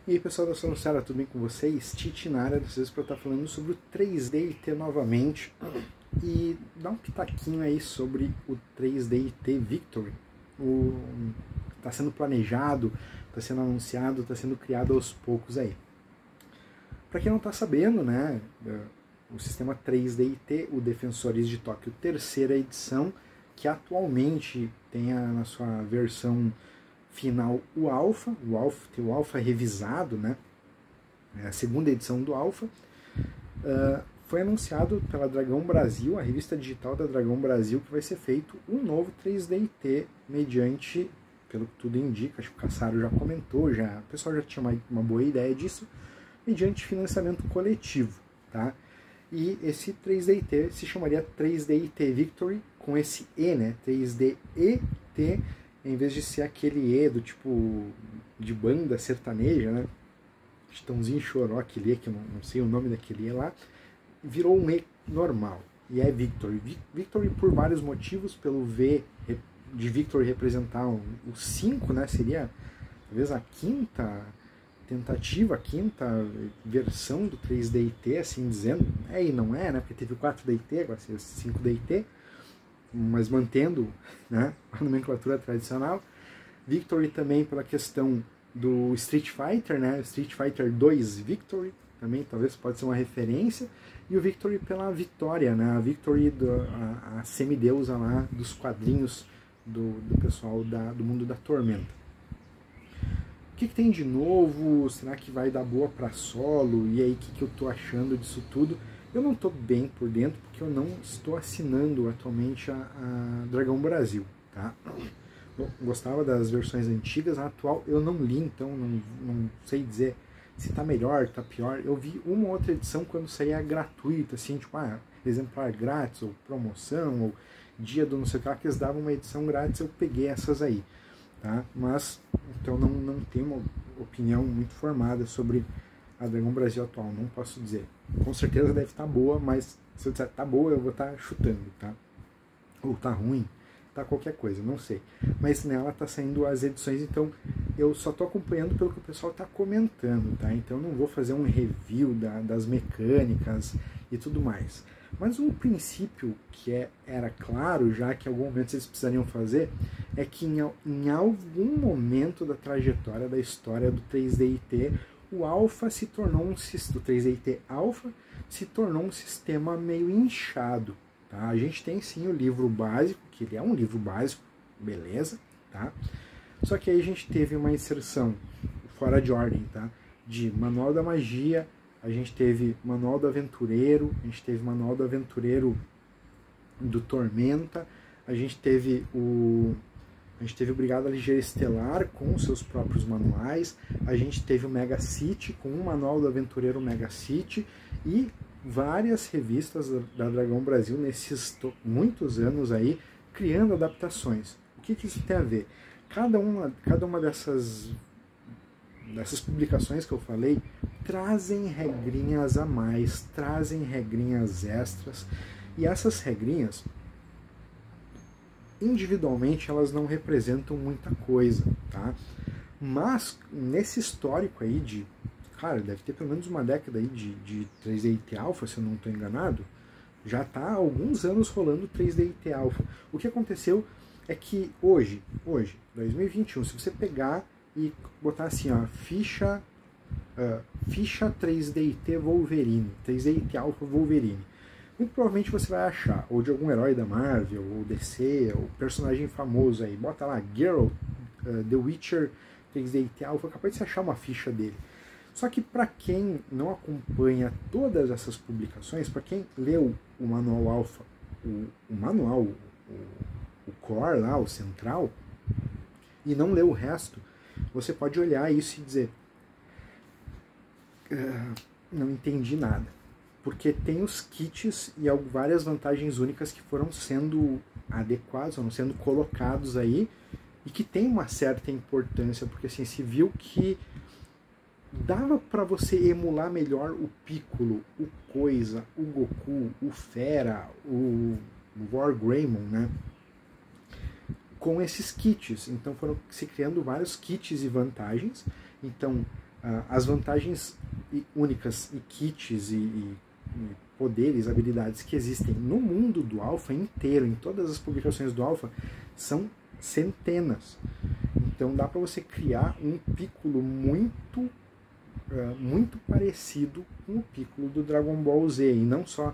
E aí pessoal da Sonocera, tudo bem com vocês? Titi na área, dessas vezes para estar falando sobre o 3D novamente e dar um pitaquinho aí sobre o 3D Victory. Está sendo planejado, está sendo anunciado, está sendo criado aos poucos aí. Para quem não está sabendo, né, o sistema 3D o Defensores de Tóquio, terceira edição, que atualmente tem na sua versão final o Alpha tem o Alpha revisado, né? É a segunda edição do Alpha. Foi anunciado pela Dragão Brasil, a revista digital da Dragão Brasil, que vai ser feito um novo 3D mediante, pelo que tudo indica, acho que o Cassaro já comentou, o pessoal já tinha uma boa ideia disso, mediante financiamento coletivo, tá? E esse 3D se chamaria 3D Victory, com esse E, né? 3D ET, em vez de ser aquele E do tipo de banda sertaneja, né? Chitãozinho Choró, aquele E, que eu não sei o nome daquele E lá, virou um E normal, e é Victory. Victory por vários motivos, pelo V de Victory representar o 5, né? Seria talvez a quinta tentativa, a quinta versão do 3DT, assim dizendo. É e não é, né? Porque teve o 4DT, agora seria o 5DT, mas mantendo, né, a nomenclatura tradicional. Victory também pela questão do Street Fighter, né, Street Fighter 2 Victory, também talvez pode ser uma referência, e o Victory pela vitória, né, a Victory, a semideusa lá dos quadrinhos do pessoal do mundo da Tormenta. O que tem de novo? Será que vai dar boa para solo? E aí, o que eu tô achando disso tudo? Eu não estou bem por dentro, porque eu não estou assinando atualmente a Dragão Brasil, tá? Eu gostava das versões antigas, a atual eu não li, então não sei dizer se tá melhor, tá pior. Eu vi uma outra edição quando saía gratuita, assim, tipo, exemplar grátis, ou promoção, ou dia do não sei o que, que eles davam uma edição grátis, eu peguei essas aí, tá? Mas, então não tenho uma opinião muito formada sobre a Dragão Brasil atual, não posso dizer. Com certeza deve estar boa, mas se eu disser tá boa, eu vou estar chutando, tá? Ou tá ruim, tá qualquer coisa, não sei. Mas nela tá saindo as edições, então eu só tô acompanhando pelo que o pessoal tá comentando, tá? Então eu não vou fazer um review das mecânicas e tudo mais. Mas um princípio que era claro, já que em algum momento vocês precisariam fazer, é que em algum momento da trajetória da história do 3DT, o Alpha se tornou o 3DT Alpha se tornou um sistema meio inchado, tá? A gente tem sim o livro básico, que ele é um livro básico, beleza, tá? Só que aí a gente teve uma inserção fora de ordem, tá? De Manual da Magia, a gente teve Manual do Aventureiro, a gente teve Manual do Aventureiro do Tormenta, a gente teve o Brigada Ligeira Estelar com seus próprios manuais, a gente teve o Mega City com um Manual do Aventureiro Mega City e várias revistas da Dragão Brasil nesses muitos anos aí, criando adaptações. O que isso tem a ver? Cada uma dessas publicações que eu falei trazem regrinhas a mais, trazem regrinhas extras, e essas regrinhas individualmente elas não representam muita coisa, tá? Mas nesse histórico aí cara, deve ter pelo menos uma década aí de 3DT Alpha, se eu não estou enganado, já está há alguns anos rolando 3DT Alpha. O que aconteceu é que hoje, 2021, se você pegar e botar assim, ó, ficha 3DT Wolverine, 3DT Alpha Wolverine, muito provavelmente você vai achar, ou de algum herói da Marvel, ou DC, ou personagem famoso aí, bota lá, Geralt, The Witcher 3DT Alpha, capaz de você achar uma ficha dele. Só que para quem não acompanha todas essas publicações, para quem leu o Manual Alpha, o manual, o core lá, o central, e não leu o resto, você pode olhar isso e dizer, não entendi nada. Porque tem os kits e várias vantagens únicas que foram sendo adequados, foram sendo colocados aí, e que tem uma certa importância, porque assim, se viu que dava para você emular melhor o Piccolo, o Coisa, o Goku, o Fera, o Wargreymon, né? Com esses kits. Então foram se criando vários kits e vantagens. Então As vantagens únicas e kits e poderes, habilidades que existem no mundo do Alpha inteiro, em todas as publicações do Alpha, são centenas. Então dá para você criar um Piccolo muito parecido com o Piccolo do Dragon Ball Z, e não só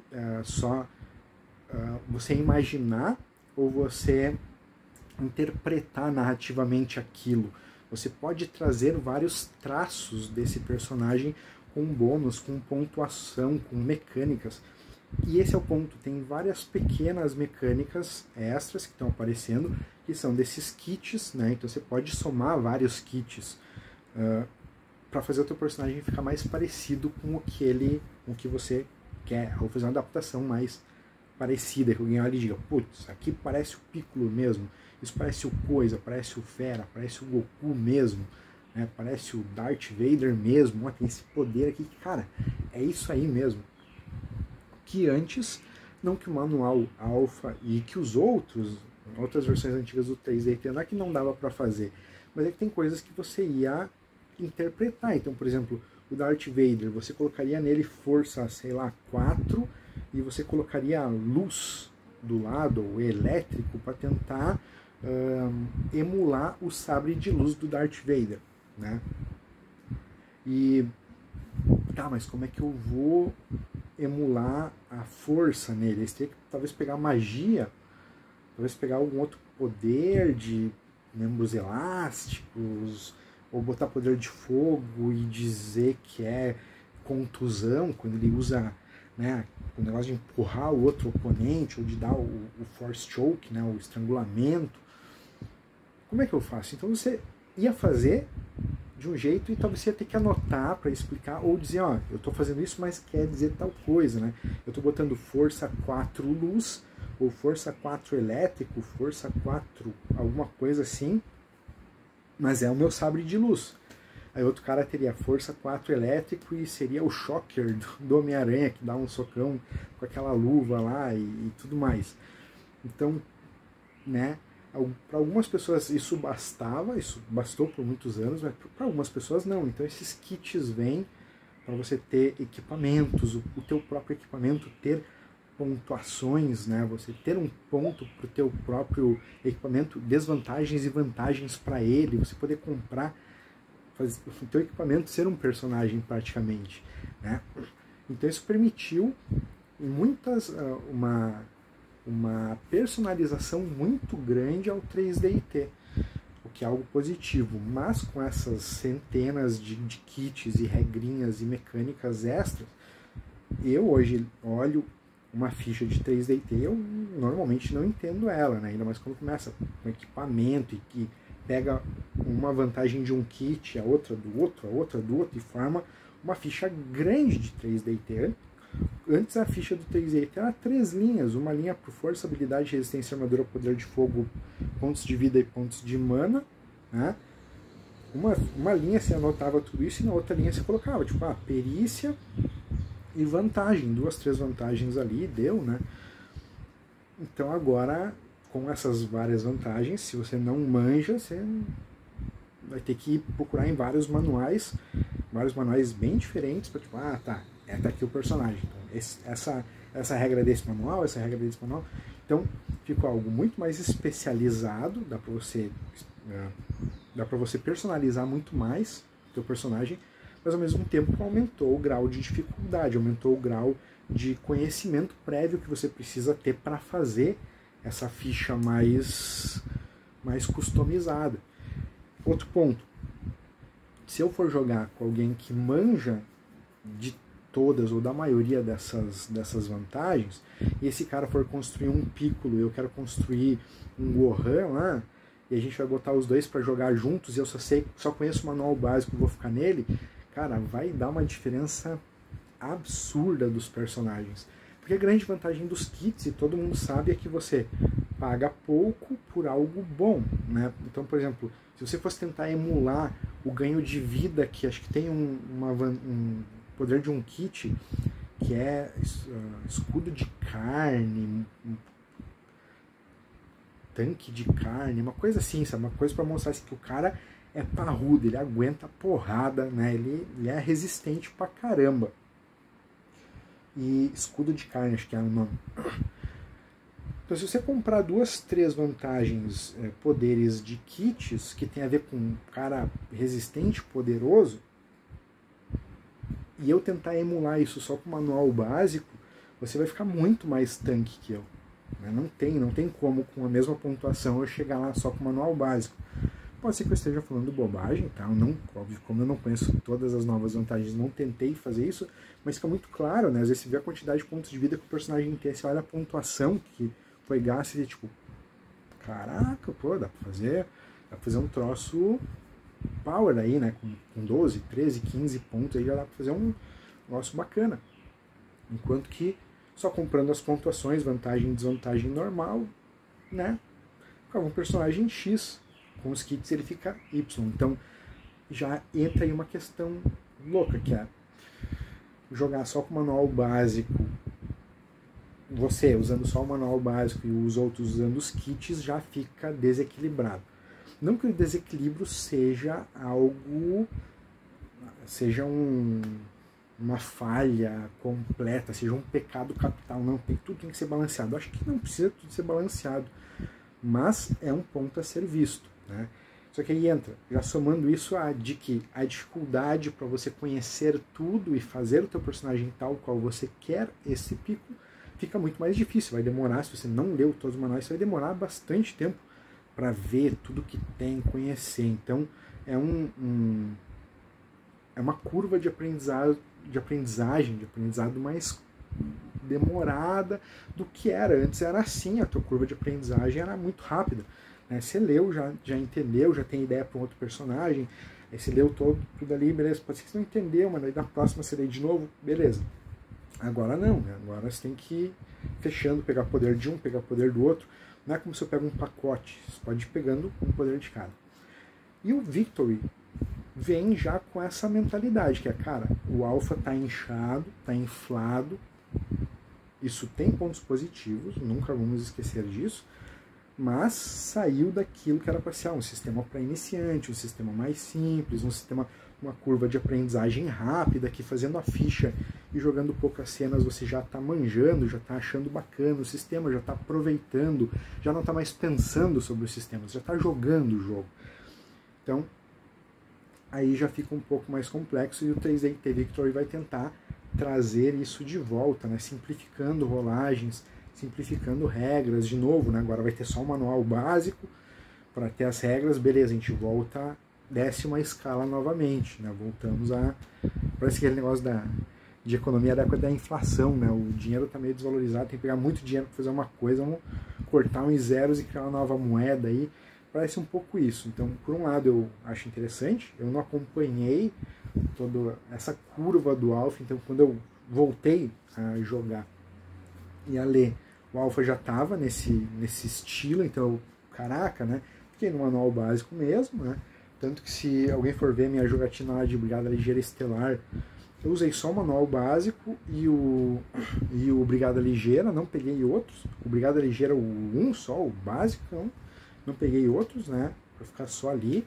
você imaginar ou você interpretar narrativamente aquilo. Você pode trazer vários traços desse personagem com bônus, com pontuação, com mecânicas. E esse é o ponto, tem várias pequenas mecânicas extras que estão aparecendo, que são desses kits, né? Então você pode somar vários kits para fazer o teu personagem ficar mais parecido com o que você quer, ou fazer uma adaptação mais parecida, que alguém olha e diga, putz, aqui parece o Piccolo mesmo, isso parece o Coisa, parece o Fera, parece o Goku mesmo, né? Parece o Darth Vader mesmo, ó, tem esse poder aqui, cara, é isso aí mesmo. Que antes, não que o manual Alpha e que os outras versões antigas do 3DT, não é que não dava para fazer, mas é que tem coisas que você ia interpretar. Então, por exemplo, o Darth Vader, você colocaria nele força, sei lá, 4, e você colocaria luz do lado, ou elétrico, para tentar emular o sabre de luz do Darth Vader, né? E tá, mas como é que eu vou emular a força nele? Você teria que talvez pegar magia, talvez pegar algum outro poder de membros elásticos, ou botar poder de fogo e dizer que é contusão, quando ele usa, né, o negócio de empurrar o outro oponente, ou de dar o force choke, né, o estrangulamento. Como é que eu faço? Então você ia fazer de um jeito e talvez você ia ter que anotar para explicar, ou dizer, ó, eu estou fazendo isso, mas quer dizer tal coisa, né? Eu estou botando força 4 luz, ou força 4 elétrico, força 4 alguma coisa assim, mas é o meu sabre de luz. Aí outro cara teria força 4 elétrico e seria o Shocker do Homem-Aranha, que dá um socão com aquela luva lá e tudo mais. Então, né, para algumas pessoas isso bastou por muitos anos, mas para algumas pessoas não. Então esses kits vêm para você ter equipamentos, o teu próprio equipamento ter pontuações, né? Você ter um ponto para o teu próprio equipamento, desvantagens e vantagens para ele, você poder comprar, fazer o teu equipamento ser um personagem praticamente, né? Então isso permitiu uma personalização muito grande ao 3DT, o que é algo positivo, mas com essas centenas de kits e regrinhas e mecânicas extras, eu hoje olho uma ficha de 3DT, eu normalmente não entendo ela, né? Ainda mais quando começa com equipamento e que pega uma vantagem de um kit, a outra do outro, a outra do outro, e forma uma ficha grande de 3DT. Antes a ficha do 3DT era 3 linhas, uma linha por força, habilidade, resistência, armadura, poder de fogo, pontos de vida e pontos de mana, né? Uma linha você anotava tudo isso e na outra linha você colocava, tipo, perícia e vantagem, 2, 3 vantagens ali, deu, né? Então agora, com essas várias vantagens, se você não manja, você vai ter que procurar em vários manuais bem diferentes, para tipo, tá aqui o personagem. Então, essa regra desse manual, essa regra desse manual. Então, ficou algo muito mais especializado, dá para você personalizar muito mais o teu personagem, mas ao mesmo tempo aumentou o grau de dificuldade, aumentou o grau de conhecimento prévio que você precisa ter para fazer essa ficha mais customizada. Outro ponto, se eu for jogar com alguém que manja de todas ou da maioria dessas vantagens, e esse cara for construir um Piccolo, eu quero construir um Gohan lá, e a gente vai botar os dois para jogar juntos, e eu só conheço o manual básico e vou ficar nele, cara, vai dar uma diferença absurda dos personagens. Porque a grande vantagem dos kits, e todo mundo sabe, é que você paga pouco por algo bom, né? Então, por exemplo, se você fosse tentar emular o ganho de vida, que acho que tem um poder de um kit, que é escudo de carne, tanque de carne, uma coisa assim, sabe? Uma coisa para mostrar assim, que o cara é parrudo, ele aguenta porrada, né? Ele é resistente pra caramba. E escudo de carne, acho que é o nome. Então, se você comprar 2, 3 vantagens, poderes de kits, que tem a ver com um cara resistente, poderoso, e eu tentar emular isso só com o manual básico, você vai ficar muito mais tanque que eu. Né? Não tem como, com a mesma pontuação, eu chegar lá só com o manual básico. Pode ser que eu esteja falando bobagem, tá? Óbvio, como eu não conheço todas as novas vantagens, não tentei fazer isso, mas fica muito claro, né? Às vezes você vê a quantidade de pontos de vida que o personagem tem, você olha a pontuação que foi gasta e tipo, caraca, pô, dá pra fazer um troço power aí, né? Com 12, 13, 15 pontos aí já dá pra fazer um negócio bacana. Enquanto que só comprando as pontuações, vantagem e desvantagem normal, né? Ficava um personagem X. Com os kits ele fica Y. Então já entra aí uma questão louca, que é jogar só com o manual básico, você usando só o manual básico e os outros usando os kits, já fica desequilibrado. Não que o desequilíbrio seja algo, seja uma falha completa, seja um pecado capital, não, tudo tem que ser balanceado. Eu acho que não precisa tudo ser balanceado, mas é um ponto a ser visto. Né? Só que aí entra, já somando isso de que a dificuldade para você conhecer tudo e fazer o teu personagem tal qual você quer esse pico, fica muito mais difícil, vai demorar, se você não leu todos os manuais, vai demorar bastante tempo para ver tudo que tem, conhecer. Então é uma curva de aprendizado mais demorada do que era. Antes era assim, a tua curva de aprendizagem era muito rápida. Né? Você leu, já entendeu, já tem ideia para um outro personagem, aí você leu tudo ali, beleza, pode ser que você não entendeu, mas aí na próxima você lê de novo, beleza. Agora não, né? Agora você tem que ir fechando, pegar poder de um, pegar poder do outro. Não é como se eu pego um pacote, você pode ir pegando um poder de cada. E o Victory vem já com essa mentalidade, que é, cara, o alpha tá inchado, tá inflado, isso tem pontos positivos, nunca vamos esquecer disso, mas saiu daquilo que era para ser um sistema para iniciante, um sistema mais simples, uma curva de aprendizagem rápida, que fazendo a ficha e jogando poucas cenas você já está manjando, já está achando bacana o sistema, já está aproveitando, já não está mais pensando sobre os sistemas, já está jogando o jogo. Então, aí já fica um pouco mais complexo e o 3DT Victory vai tentar trazer isso de volta, né? Simplificando rolagens, simplificando regras de novo, né? Agora vai ter só um manual básico para ter as regras, beleza, a gente volta, desce uma escala novamente, né? Voltamos a... Parece aquele negócio de economia da época da inflação, né? O dinheiro está meio desvalorizado, tem que pegar muito dinheiro para fazer uma coisa, vamos cortar uns zeros e criar uma nova moeda aí. Parece um pouco isso. Então, por um lado, eu acho interessante, eu não acompanhei toda essa curva do alpha, então quando eu voltei a jogar e a ler, o alpha já estava nesse estilo, então, caraca, né? Fiquei no manual básico mesmo, né? Tanto que se alguém for ver minha jogatina lá de Brigada Ligeira Estelar, eu usei só o manual básico e o Brigada Ligeira, não peguei outros. O Brigada Ligeira, o 1 só, o básico, não peguei outros, né? Pra ficar só ali.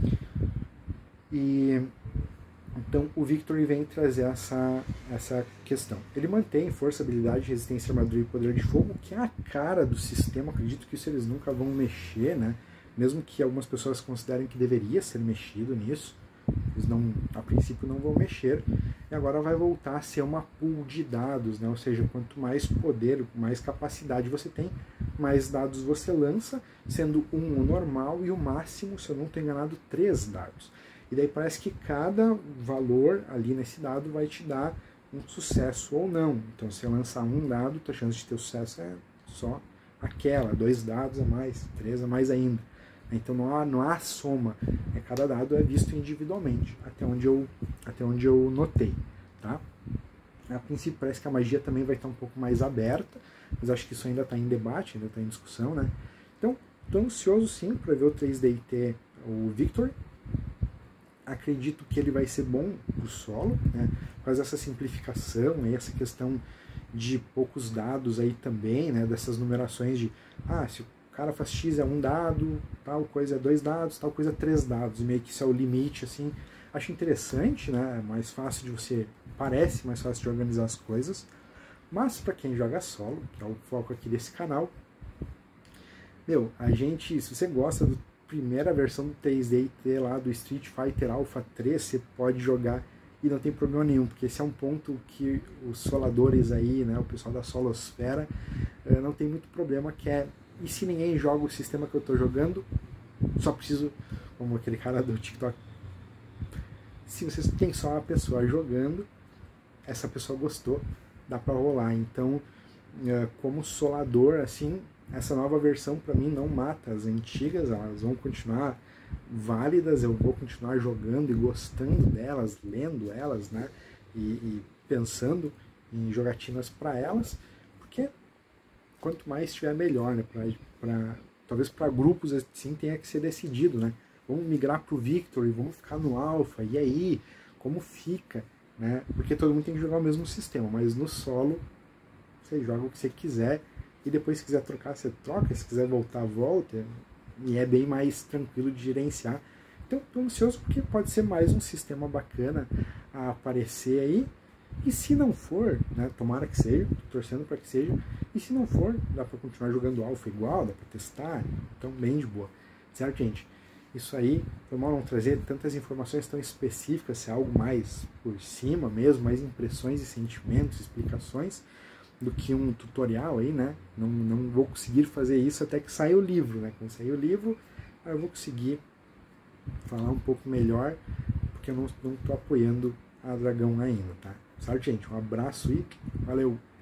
E então o Victory vem trazer essa questão. Ele mantém força, habilidade, resistência, armadura e poder de fogo, que é a cara do sistema. Acredito que isso eles nunca vão mexer, né? Mesmo que algumas pessoas considerem que deveria ser mexido nisso, eles não, a princípio não vão mexer. E agora vai voltar a ser uma pool de dados, né? Ou seja, quanto mais poder, mais capacidade você tem, mais dados você lança, sendo um o normal e o máximo, se eu não estou enganado, 3 dados. E daí parece que cada valor ali nesse dado vai te dar um sucesso ou não. Então, se eu lançar um dado, a chance de ter sucesso é só aquela, 2 dados a mais, 3 a mais ainda. Então não há soma, cada dado é visto individualmente, até onde eu notei. Tá? A princípio parece que a magia também vai estar um pouco mais aberta, mas acho que isso ainda está em debate, ainda está em discussão. Né? Então, estou ansioso sim para ver o 3DT, o Victory. Acredito que ele vai ser bom pro solo, né? Por causa dessa simplificação, aí, essa questão de poucos dados aí também, né? Dessas numerações de, se o cara faz X é 1 dado, tal coisa é 2 dados, tal coisa é 3 dados, e meio que isso é o limite, assim. Acho interessante, né? Mais fácil de você, parece mais fácil de organizar as coisas, mas para quem joga solo, que é o foco aqui desse canal, meu, a gente, se você gosta da primeira versão do 3DT lá do Street Fighter Alpha 3, você pode jogar e não tem problema nenhum, porque esse é um ponto que os soladores aí, né, o pessoal da solosfera, não tem muito problema, que é, e se ninguém joga o sistema que eu estou jogando, só preciso, como aquele cara do TikTok, se vocês tem só uma pessoa jogando, essa pessoa gostou, dá pra rolar. Então, como solador, assim, essa nova versão pra mim não mata as antigas, elas vão continuar válidas, eu vou continuar jogando e gostando delas, lendo elas, né, e pensando em jogatinas para elas, porque quanto mais tiver melhor, né, talvez para grupos assim tenha que ser decidido, né, vamos migrar pro Victory, vamos ficar no Alpha, e aí, como fica, né, porque todo mundo tem que jogar o mesmo sistema, mas no solo você joga o que você quiser, e depois se quiser trocar, você troca, se quiser voltar, volta, e é bem mais tranquilo de gerenciar. Então estou ansioso porque pode ser mais um sistema bacana a aparecer aí, e se não for, né, tomara que seja, tô torcendo para que seja, e se não for, dá para continuar jogando Alpha igual, dá para testar, então bem de boa, certo, gente? Isso aí, foi mal não trazer tantas informações tão específicas, se é algo mais por cima mesmo, mais impressões e sentimentos, explicações, do que um tutorial aí, né? Não vou conseguir fazer isso até que saia o livro, né? Quando sair o livro, aí eu vou conseguir falar um pouco melhor, porque eu não estou apoiando a Dragão ainda, tá? Certo, gente? Um abraço e valeu!